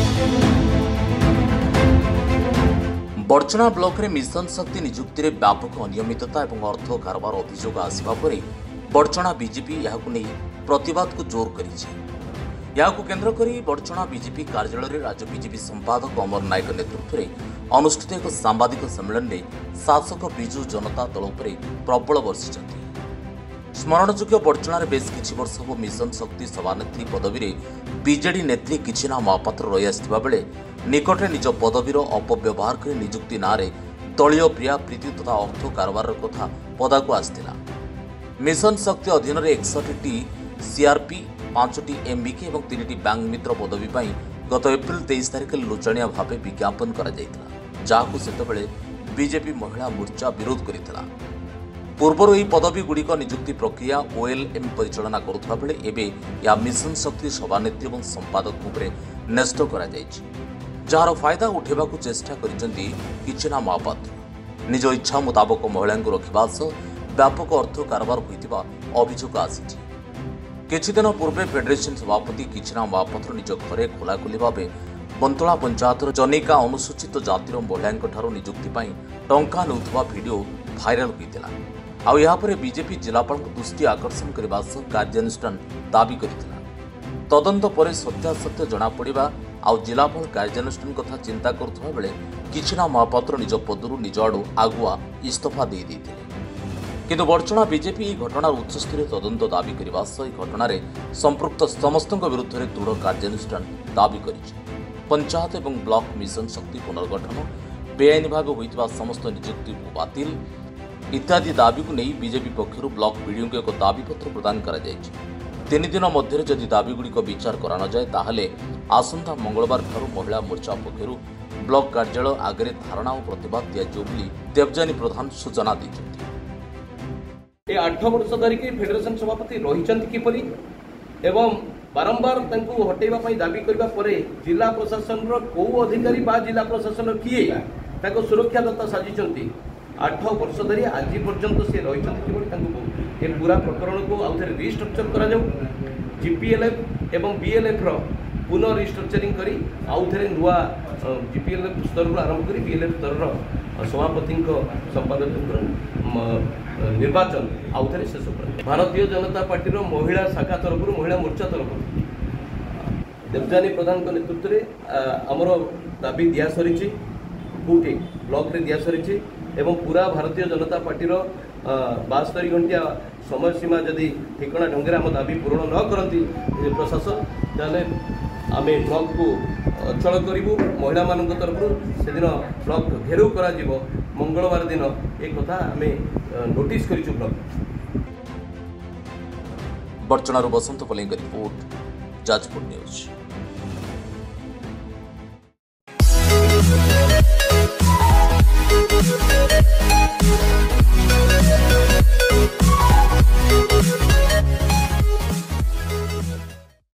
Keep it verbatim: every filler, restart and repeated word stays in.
बड़चना block रे mission शक्ति निजुक्ति रे व्यापक अनियमितता और अर्थ कारबार अभियोग आसवा पर बड़चना बीजेपी यह प्रतिवाद को जोर कर केन्द्र कर बड़चना बीजेपी कार्यालय राज्य बीजेपी संपादक अमर नायक नेतृत्व में अनुष्ठित एक सांबादिक सम्मेलन में शासक बिजु जनता दल पर प्रबल बर्षि स्मरणयोग्य बड़चणार बेस किछि वर्ष हो मिशन शक्ति सभानेत्री पदवी में बीजेडी नेत्री किछिना महापात्र रही आसथिबा बेले निकटे निज पदवीर अपव्यवहार कर निजुक्ति नारे दलीय प्रिया प्रीति तथा अर्थ कारबार कथा पदाकू आसथिला। मिशन शक्ति अधीन में एकसठ टी सीआरपी पांच टी एमबीके और तीन टी बैंक मित्र पदवी पर गत एप्रिल तेईस तारिख लोचनिया भाव विज्ञापन करा जायतिला, जाहाकू सेतबेले बीजेपी महिला मोर्चा विरोध करितला। पूर्वर यह पदवी गुड़िक निजुक्ति प्रक्रिया ओएलएम परिचालना करुवा बेले एबे या मिशन शक्ति सभानेत्री और संपादक उपरे न्यस्त करा जायछि, जार फायदा उठेबा को चेष्टा करिसेंती किछिना महापात्र। निज इच्छा मुताबक महिला को रखिबा सह व्यापक अर्थ कारबार होइतिबा अभियोग आसिछि। किछि दिन पूर्वे फेडरेशन सभापति किछिना महापात्र निज घरे खोलाखोली भावे बंतला पंचायतर जनिका अनुसूचित जातिर महिला निजुक्ति टंका नेउथबा वीडियो भाइराल होइतिला। आउ यहाँ पर बीजेपी जिलापाल दृष्टि आकर्षण करने सह कार्यानुष्ठान दाबी करथिला। तदंत पर सत्यासत्य जना पड़िबा आउ जिलापाल कार्यानुष्ठान कथा चिंता करुवा बेले किछिना महापात्र निज पदरू निज आड़ू आगुआ इस्तीफा दे देथिले। किंतु बड़चना बीजेपी यह घटनार उच्चस्तरीय तदंत दाबी करने सह घटना संपृक्त समस्त विरुद्ध में दृढ़ कार्यानुष्ठान दाबी करिछि। पंचायत और ब्लॉक मिशन शक्ति पुनर्गठन बेआईन भाव होइतिबा समस्त निजुक्ति बातिल इत्यादि दाबी को नहीं बीजेपी पक्षर ब्लॉक वीडियो को एक दाबीपत्र प्रदान करा जायछि। तीन दिन मध्य जदि दाबीगुड़िक विचार करा न जाए ताहले आसंता मंगलवार ठारू महिला मोर्चा पक्षर ब्लॉक कार्यालय आगे धारणा और प्रतिवाद दियाजिव बोली देवजानी प्रधान सूचना दैछन्ति। आठ वर्ष धरिकी फेडरेशन सभापति रही किपरि एवं बारंबार तांकु हटेबा पई दाबी करबा परे जिला प्रशासन रो को अधिकारी बा जिला प्रशासन किए ताको सुरक्षादाता साजिचंती। आठ वर्ष धरी आज पर्यंत से रही कि पूरा प्रकरण को आउ थे रिस्ट्रक्चर करा जाऊ जीपीएलएफ एवं बीएलएफ रो पुनः रिस्ट्रक्चरिंग करी आउ थे नुआ जीपीएलएफ स्तर रो आरंभ करी बीएलएफ स्तर रो सभापति संपादक निर्वाचन आउ थे शेष कर भारतीय जनता पार्टी रो महिला शाखा तरफ महिला मोर्चा तरफ देवजानी प्रधान नेतृत्व में आमर दाबी दिया सरी कौटी ब्लॉक रे दिया सरी एवं पूरा भारतीय जनता पार्टी रो बास्तरी घंटिया समय सीमा जदि ठिकना ढंगे आम दाबी पूरण न करती प्रशासन ताले आम ब्लॉक को अचल करूँ महिला मान तरफ से दिन ब्लॉक घेराव करा मंगलवार दिन एक कथा आम नोटिस करूँ ब्लॉक। बड़चणार बसंत पल्ली रिपोर्ट, जाजपुर न्यूज।